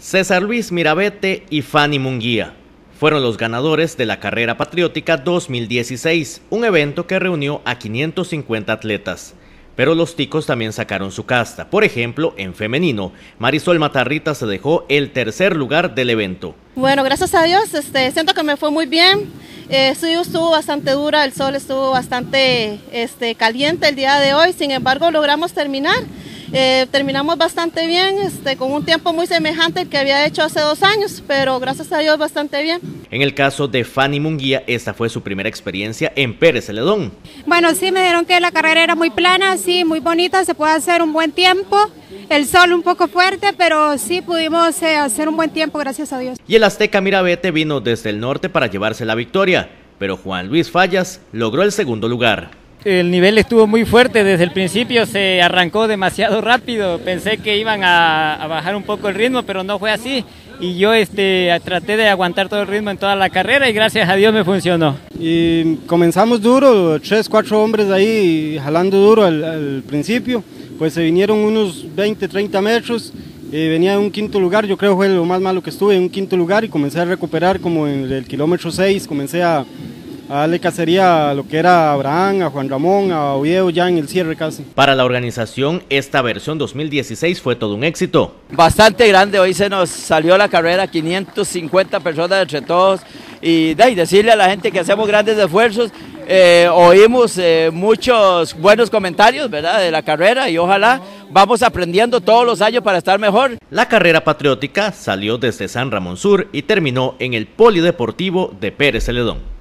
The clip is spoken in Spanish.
César Luis Mirabete y Fanny Munguía fueron los ganadores de la Carrera Patriótica 2016, un evento que reunió a 550 atletas. Pero los ticos también sacaron su casta. Por ejemplo, en femenino, Marisol Matarrita se dejó el tercer lugar del evento. Bueno, gracias a Dios, siento que me fue muy bien. Sí, estuvo bastante dura, el sol estuvo bastante caliente el día de hoy, sin embargo logramos terminar. Terminamos bastante bien, con un tiempo muy semejante al que había hecho hace 2 años, pero gracias a Dios bastante bien. En el caso de Fanny Munguía, esta fue su primera experiencia en Pérez Celedón. Bueno, sí, me dijeron que la carrera era muy plana, sí, muy bonita, se puede hacer un buen tiempo. El sol un poco fuerte, pero sí pudimos hacer un buen tiempo, gracias a Dios. Y el azteca Mirabete vino desde el norte para llevarse la victoria, pero Juan Luis Fallas logró el segundo lugar. El nivel estuvo muy fuerte, desde el principio se arrancó demasiado rápido, pensé que iban a bajar un poco el ritmo, pero no fue así. Y yo traté de aguantar todo el ritmo en toda la carrera y gracias a Dios me funcionó. Y comenzamos duro, 3, 4 hombres ahí jalando duro al principio, pues se vinieron unos 20, 30 metros, venía en un quinto lugar, yo creo que fue lo más malo que estuve, en un quinto lugar, y comencé a recuperar como en el kilómetro 6, comencé a darle cacería a lo que era a Abraham, a Juan Ramón, a Oviedo ya en el cierre casi. Para la organización, esta versión 2016 fue todo un éxito. Bastante grande, hoy se nos salió la carrera, 550 personas entre todos, y decirle a la gente que hacemos grandes esfuerzos. Oímos muchos buenos comentarios, ¿verdad?, de la carrera, y ojalá vamos aprendiendo todos los años para estar mejor. La carrera patriótica salió desde San Ramón Sur y terminó en el Polideportivo de Pérez Celedón.